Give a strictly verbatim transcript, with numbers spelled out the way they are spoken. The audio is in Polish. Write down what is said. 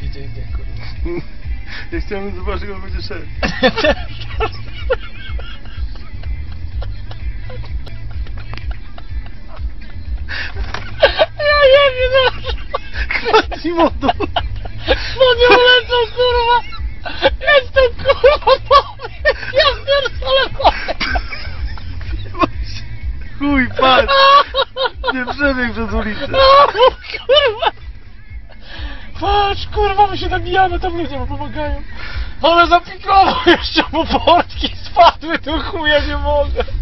gdzie indziej, kurwa. Ja chciałem zobaczyć, jak on będzie szedł. Ja nie wiem, no. Kładź motor. No nie ulecą, kurwa. Jestem, kurwa, ja pierdolę, kurwa. Chuj, patrz. Nie przebiegł przez ulicę. Kurwa. Patrz, kurwa, my się nabijamy, tam ludzie mu pomagają. Ale zapikował jeszcze mu portki spadły, tu chuja nie mogę.